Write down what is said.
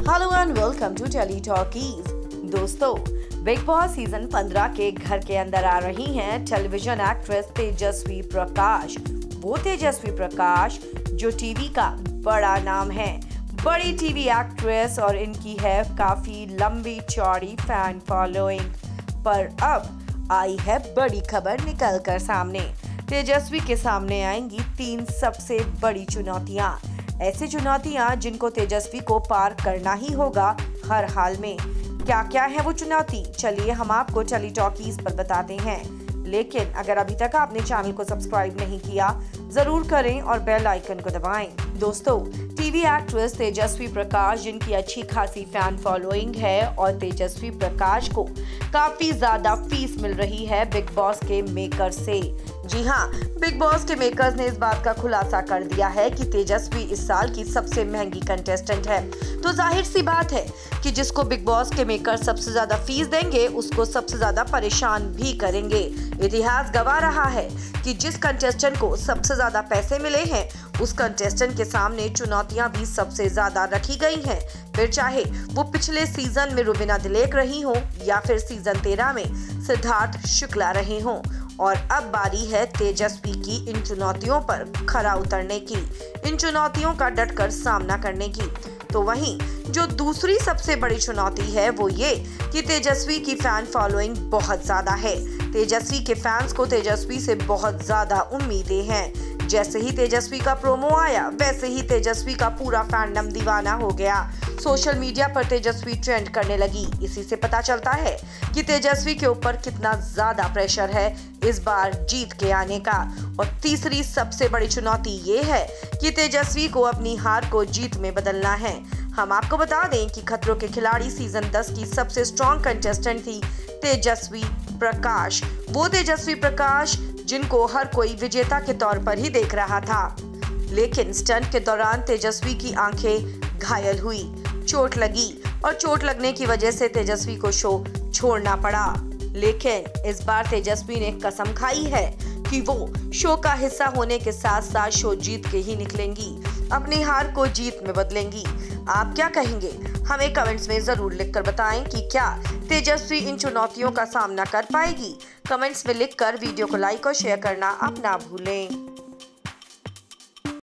Hello and welcome to Telly Talkies. दोस्तों, Bigg Boss season 15 के घर के अंदर आ रही हैं टेलीविजन एक्ट्रेस तेजस्वी प्रकाश। वो तेजस्वी प्रकाश जो टीवी का बड़ा नाम है, बड़ी टीवी एक्ट्रेस, और इनकी है काफी लंबी चौड़ी फैन फॉलोइंग। पर अब आई है बड़ी खबर निकल कर सामने। तेजस्वी के सामने आएंगी 3 सबसे बड़ी चुनौतियां, ऐसी चुनौतियां जिनको तेजस्वी को पार करना ही होगा हर हाल में। क्या क्या है वो चुनौती, चलिए हम आपको टेली टॉकीज पर बताते हैं। लेकिन अगर अभी तक आपने चैनल को सब्सक्राइब नहीं किया, जरूर करें और बेल आइकन को दबाएं। दोस्तों, टीवी एक्ट्रेस तेजस्वी प्रकाश, जिनकी अच्छी खासी फैन फॉलोइंग है, और तेजस्वी प्रकाश को काफी ज्यादा फीस मिल रही है बिग बॉस के मेकर से। जी हाँ, बिग बॉस के मेकर्स ने इस बात का खुलासा कर दिया है कि तेजस्वी इस साल की सबसे महंगी कंटेस्टेंट है। तो जाहिर सी बात है कि जिसको बिग बॉस के मेकर सबसे ज्यादा फीस देंगे, उसको सबसे ज्यादा परेशान भी करेंगे। इतिहास गवाह रहा है कि जिस कंटेस्टेंट को सबसे ज्यादा पैसे मिले हैं, उस कंटेस्टेंट के सामने चुनौतियां भी सबसे ज्यादा रखी गई हैं। फिर चाहे वो पिछले सीजन में रुबीना दिलेक रही हो या फिर सीजन 13 में सिद्धार्थ शुक्ला रहे हों। और अब बारी है तेजस्वी की इन चुनौतियों पर खरा उतरने की, इन चुनौतियों का डटकर सामना करने की। तो वहीं जो दूसरी सबसे बड़ी चुनौती है वो ये कि तेजस्वी की फैन फॉलोइंग बहुत ज्यादा है। तेजस्वी के फैंस को तेजस्वी से बहुत ज्यादा उम्मीदें हैं। जैसे ही तेजस्वी का प्रोमो आया, वैसे ही तेजस्वी का पूरा फैंडम दीवाना हो गया। सोशल मीडिया पर तेजस्वी ट्रेंड करने लगी। इसी से पता चलता है कि तेजस्वी के ऊपर कितना ज्यादा प्रेशर है इस बार जीत के आने का। और तीसरी सबसे बड़ी चुनौती ये है कि तेजस्वी को अपनी हार को जीत में बदलना है। हम आपको बता दें कि खतरों के खिलाड़ी सीजन 10 की सबसे स्ट्रॉन्ग कंटेस्टेंट थी तेजस्वी प्रकाश। वो तेजस्वी प्रकाश जिनको हर कोई विजेता के तौर पर ही देख रहा था। लेकिन स्टंट के दौरान तेजस्वी की आंखें घायल हुई, चोट लगी, और चोट लगने की वजह से तेजस्वी को शो छोड़ना पड़ा। लेकिन इस बार तेजस्वी ने कसम खाई है कि वो शो का हिस्सा होने के साथ साथ शो जीत के ही निकलेंगी, अपनी हार को जीत में बदलेंगी। आप क्या कहेंगे? हमें कमेंट्स में जरूर लिखकर बताएं कि क्या तेजस्वी इन चुनौतियों का सामना कर पाएगी। कमेंट्स में लिखकर वीडियो को लाइक और शेयर करना आप ना भूलें।